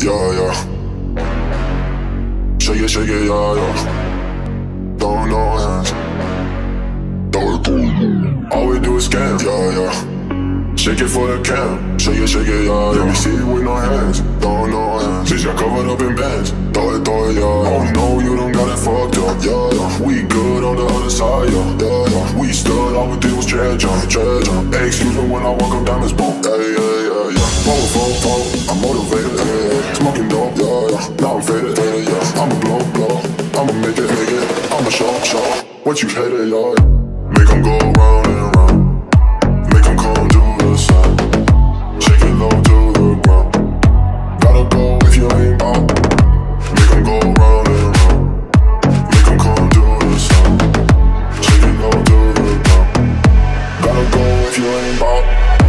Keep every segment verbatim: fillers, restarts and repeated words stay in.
yeah, yeah. Shake it, shake it, yeah, yeah. Don't know hands. All we do is scam, yeah, yeah. Shake it for the cam, shake it, shake it, yeah, yeah. Let me see it with no hands, don't know hands. Bitch, got covered up in bands, throw it, throw it, yeah. Oh no, you don't got it fucked up, yeah, yeah. We good on the other side, yeah, yeah, yeah. We stood, all we did was treasure, treasure. Hey, excuse me when I walk up down this boat, yeah, yeah, yeah, yeah. Powerful, power, I'm motivated, yeah, yeah. Smoking dope, yeah, yeah. Now I'm faded, yeah, yeah. I'ma blow, blow, I'ma make it, make it. I'ma show, show, what you hated, yeah. Make 'em go round and round. Make 'em come to the side. Shake it low to the ground. Gotta go if you ain't out. Make 'em go round and round. Make 'em come to the side. Shake it low to the ground. Gotta go if you ain't out.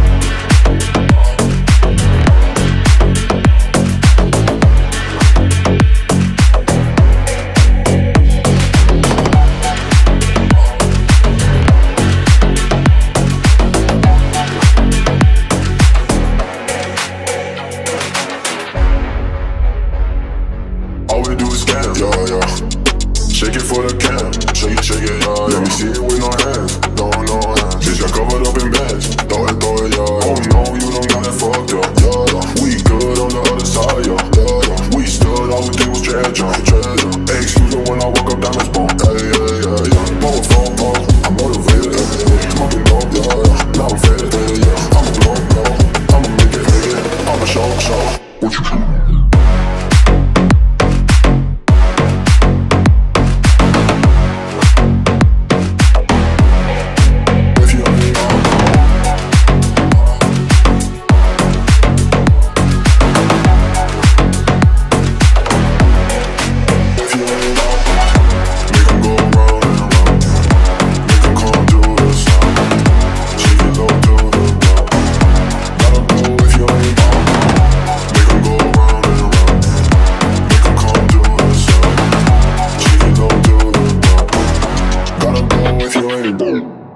Yeah, yeah. Shake it for the cam, shake it, shake it, yeah, yeah. Let me see it with no hands, no, no hands. Bitch, got covered up in bands, throw it, throw it, yeah. Oh no, you don't got it fucked up, yeah, yeah. We good on the other side, yeah, yeah, yeah. We stood, all we did was treasure, treasure. Hey, excuse me when I walk up down this boat, yeah, yeah, yeah, yeah. Powerful, power, I'm motivated, yeah, yeah. Smoking dope, yeah, yeah. Now I'm faded, yeah, yeah. I'ma blow, blow, I'ma make it, make it. I'ma show, show, what you do. If you ain't